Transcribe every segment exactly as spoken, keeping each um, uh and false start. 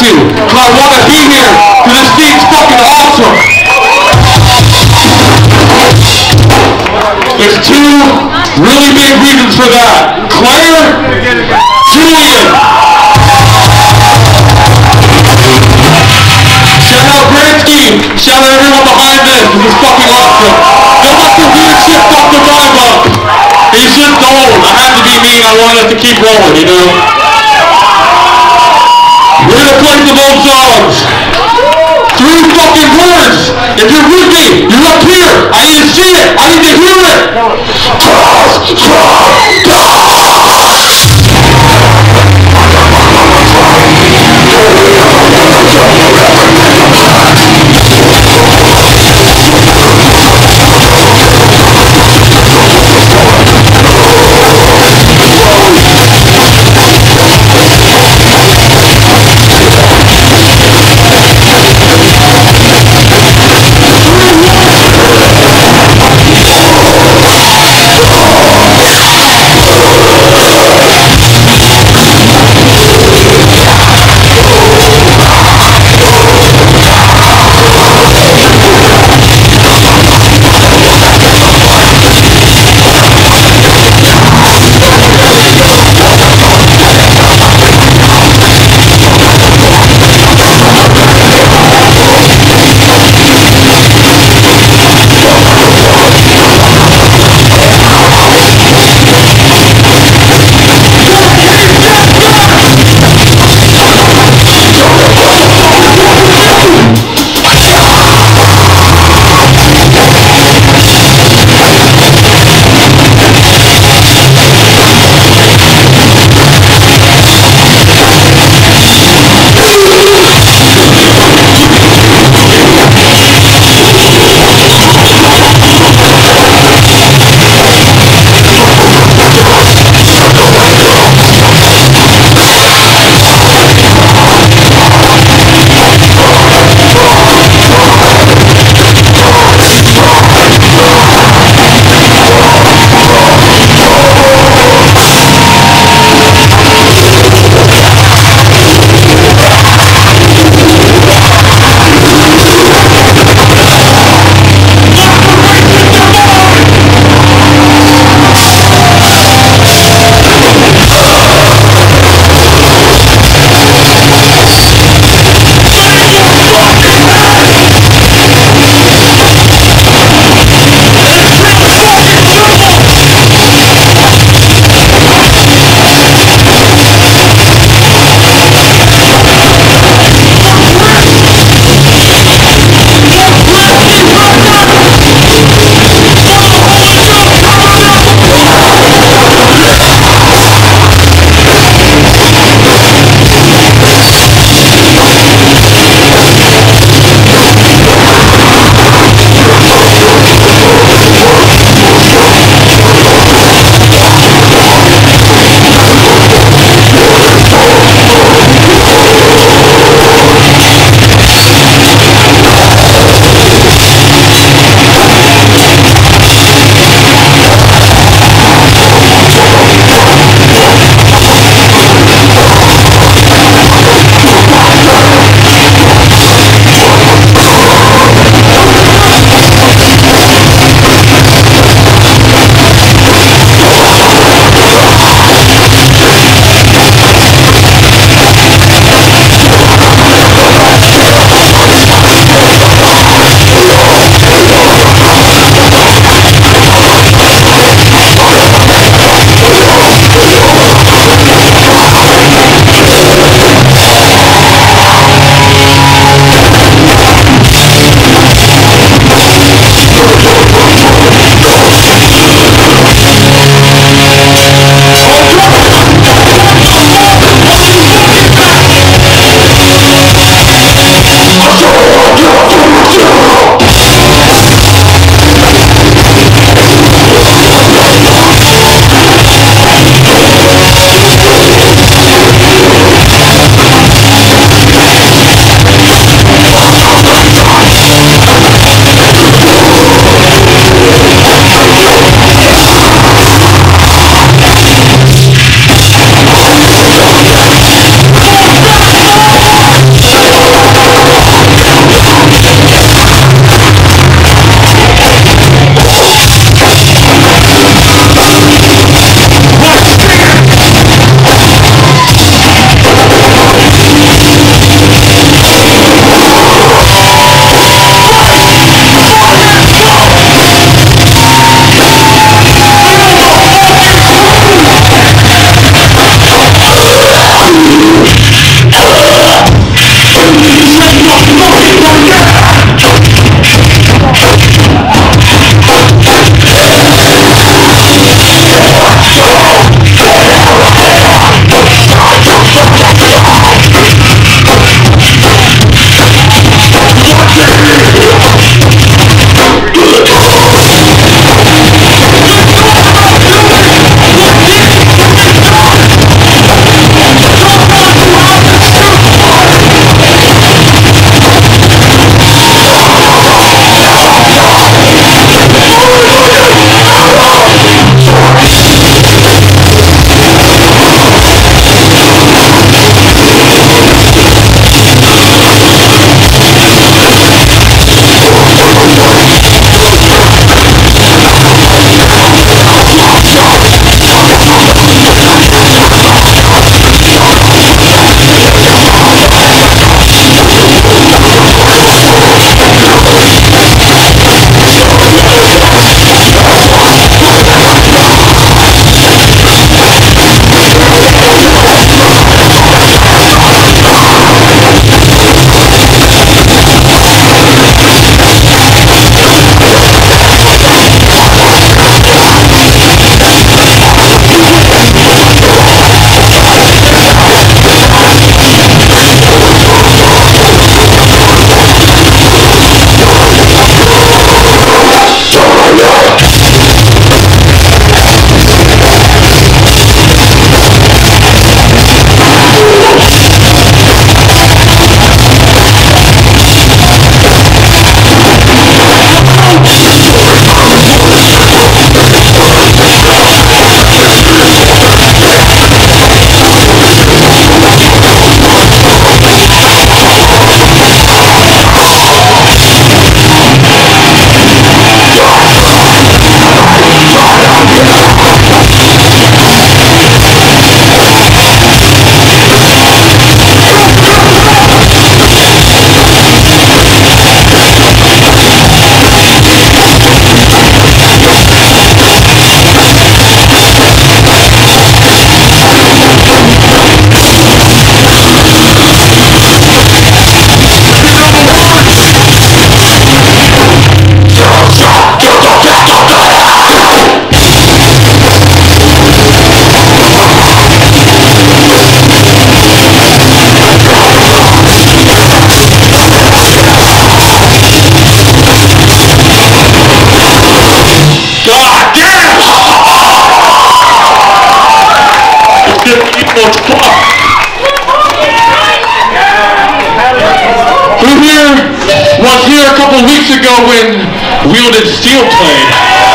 to. But I want to be here because this scene's fucking awesome. There's two really big reasons for that. Claire, Julian. Shout out Bransky. Shout out everyone behind this. This is fucking awesome. Don't let the weird shit fuck the vibe up. It's just old. I had to be me. I wanted us to keep rolling, you know? We're gonna play some old songs. Three fucking words. If you're with me, you're up here. I need to see it. I need to hear it. weeks ago when Wielded Steel played.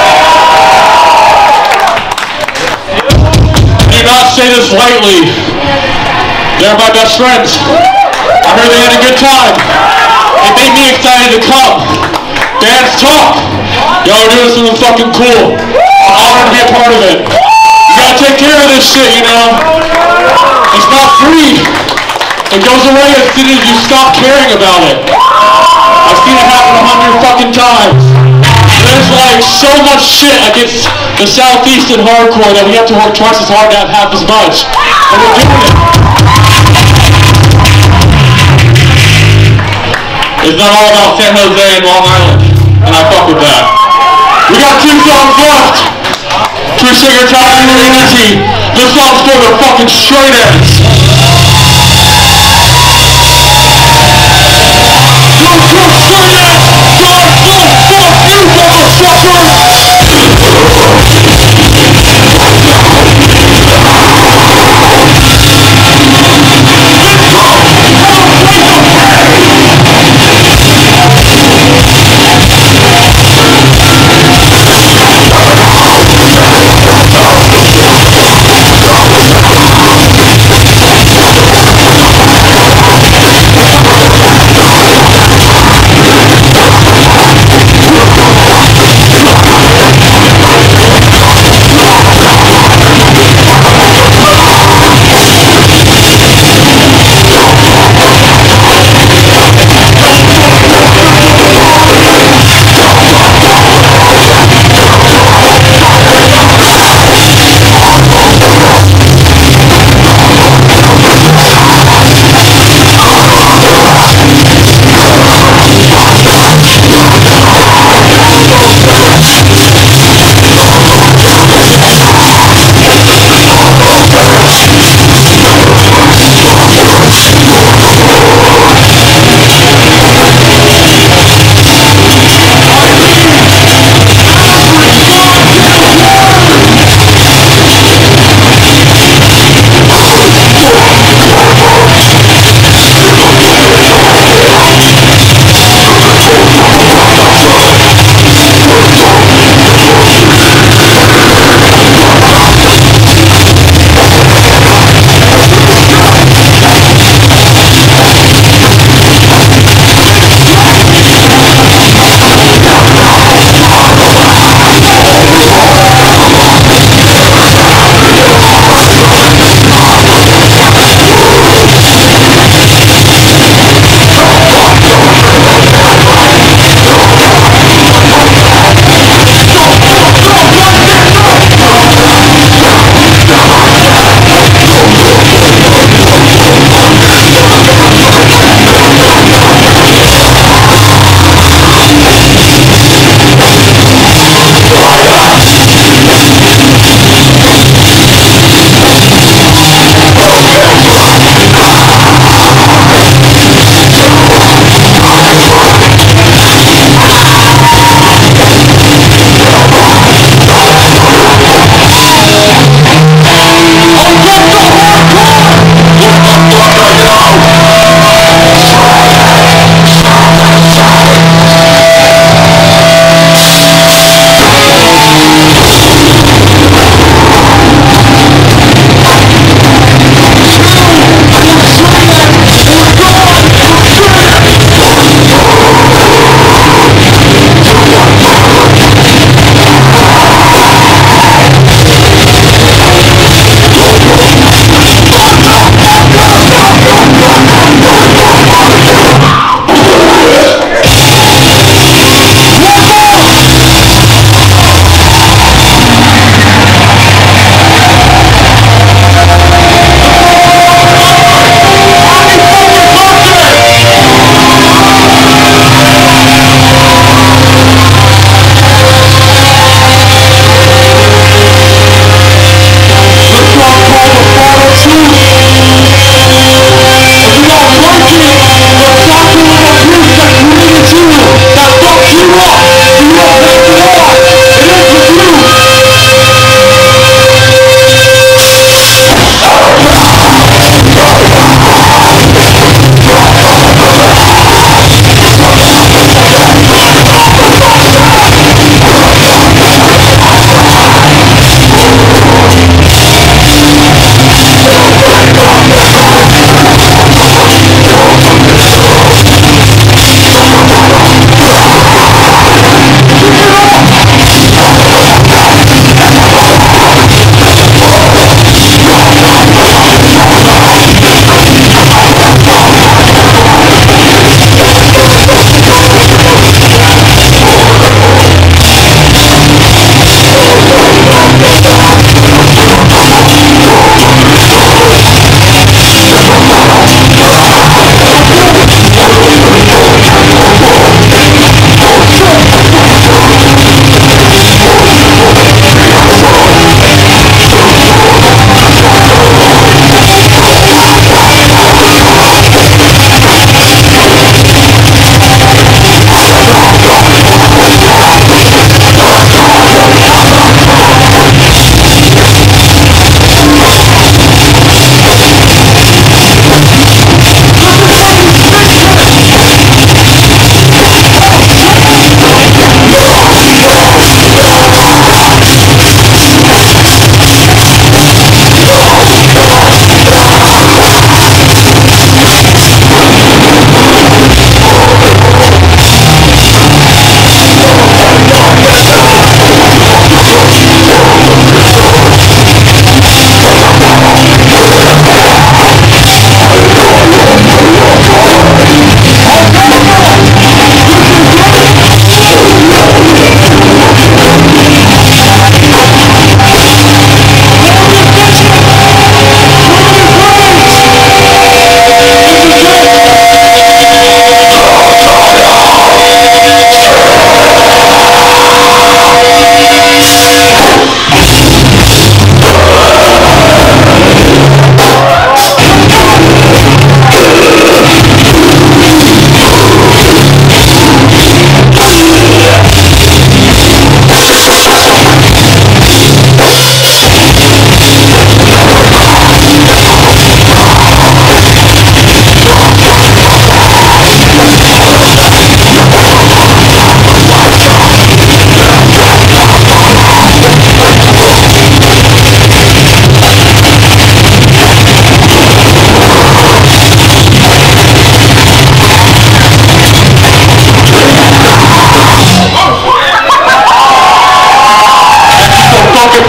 I do not say this lightly. They're my best friends. I heard they had a good time. It made me excited to come. Dance, talk. Y'all are doing something fucking cool. I'm honored to be a part of it. You gotta take care of this shit, you know? It's not free. It goes away as soon as you stop caring about it. I've seen it happen a hundred fucking times. There's like so much shit against the Southeastern hardcore that we have to work twice as hard to have half as much. And we're doing it. It's not all about San Jose and Long Island, and I fuck with that. We got two songs left. True Sugar Time and New Energy. This song's for the fucking straight edge.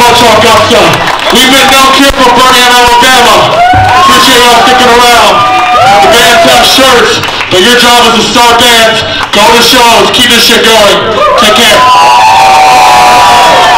to Augusta. We've been known here from Birmingham, Alabama. Appreciate y'all sticking around. The bands have shirts, but your job is to start bands, go to shows, keep this shit going. Take care.